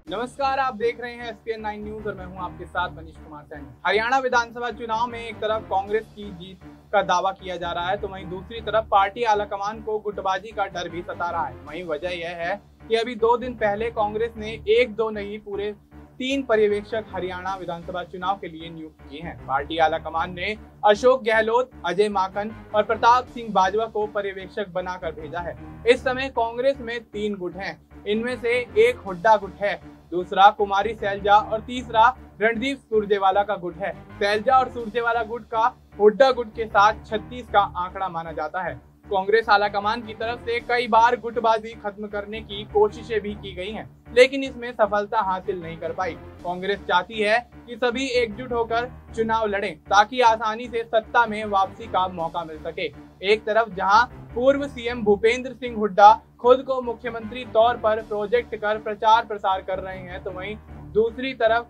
नमस्कार, आप देख रहे हैं SPN 9 न्यूज और मैं हूं आपके साथ मनीष कुमार सैनी। हरियाणा विधानसभा चुनाव में एक तरफ कांग्रेस की जीत का दावा किया जा रहा है तो वहीं दूसरी तरफ पार्टी आलाकमान को गुटबाजी का डर भी सता रहा है। वहीं वजह यह है कि अभी 2 दिन पहले कांग्रेस ने एक दो नहीं पूरे 3 पर्यवेक्षक हरियाणा विधानसभा चुनाव के लिए नियुक्त किए हैं। पार्टी आलाकमान ने अशोक गहलोत, अजय माकन और प्रताप सिंह बाजवा को पर्यवेक्षक बनाकर भेजा है। इस समय कांग्रेस में 3 गुट हैं। इनमें से एक हुड्डा गुट है, दूसरा कुमारी सैलजा और तीसरा रणदीप सुरजेवाला का गुट है। सैलजा और सुरजेवाला गुट का हुड्डा गुट के साथ 36 का आंकड़ा माना जाता है। कांग्रेस आलाकमान की तरफ से कई बार गुटबाजी खत्म करने की कोशिशें भी की गई हैं, लेकिन इसमें सफलता हासिल नहीं कर पाई। कांग्रेस चाहती है कि सभी एकजुट होकर चुनाव लड़ें ताकि आसानी से सत्ता में वापसी का मौका मिल सके। एक तरफ जहां पूर्व सीएम भूपेंद्र सिंह हुड्डा खुद को मुख्यमंत्री तौर पर प्रोजेक्ट कर प्रचार प्रसार कर रहे हैं तो वहीं दूसरी तरफ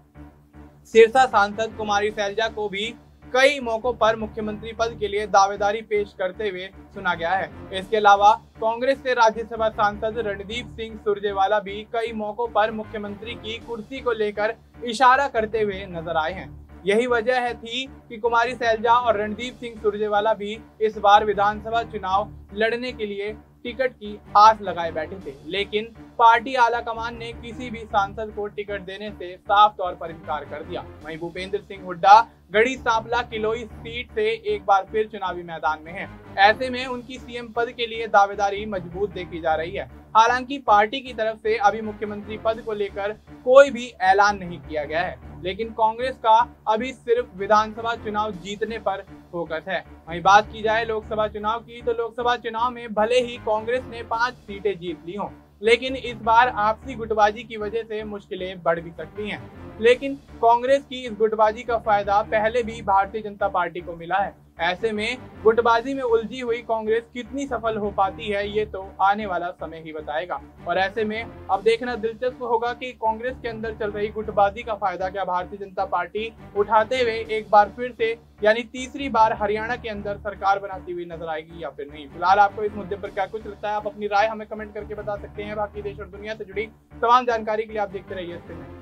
सिरसा सांसद कुमारी सैलजा को भी कई मौकों पर मुख्यमंत्री पद के लिए दावेदारी पेश करते हुए सुना गया है। इसके अलावा कांग्रेस से राज्यसभा सांसद रणदीप सिंह सुरजेवाला भी कई मौकों पर मुख्यमंत्री की कुर्सी को लेकर इशारा करते हुए नजर आए हैं। यही वजह थी कि कुमारी सैलजा और रणदीप सिंह सुरजेवाला भी इस बार विधानसभा चुनाव लड़ने के लिए टिकट की आस लगाए बैठे थे, लेकिन पार्टी आलाकमान ने किसी भी सांसद को टिकट देने से साफ तौर पर इनकार कर दिया। वहीं भूपेंद्र सिंह हुड्डा गढ़ी सांपला किलोई सीट से एक बार फिर चुनावी मैदान में हैं। ऐसे में उनकी सीएम पद के लिए दावेदारी मजबूत देखी जा रही है। हालांकि पार्टी की तरफ से अभी मुख्यमंत्री पद को लेकर कोई भी ऐलान नहीं किया गया है, लेकिन कांग्रेस का अभी सिर्फ विधानसभा चुनाव जीतने पर फोकस है। वहीं बात की जाए लोकसभा चुनाव की तो लोकसभा चुनाव में भले ही कांग्रेस ने 5 सीटें जीत ली हों, लेकिन इस बार आपसी गुटबाजी की वजह से मुश्किलें बढ़ भी सकती हैं। लेकिन कांग्रेस की इस गुटबाजी का फायदा पहले भी भारतीय जनता पार्टी को मिला है। ऐसे में गुटबाजी में उलझी हुई कांग्रेस कितनी सफल हो पाती है ये तो आने वाला समय ही बताएगा। और ऐसे में अब देखना दिलचस्प होगा कि कांग्रेस के अंदर चल रही गुटबाजी का फायदा क्या भारतीय जनता पार्टी उठाते हुए एक बार फिर से यानी तीसरी बार हरियाणा के अंदर सरकार बनाती हुई नजर आएगी या फिर नहीं। फिलहाल आपको इस मुद्दे पर क्या कुछ लगता है, आप अपनी राय हमें कमेंट करके बता सकते हैं। बाकी देश और दुनिया से जुड़ी तमाम जानकारी के लिए आप देखते रहिए।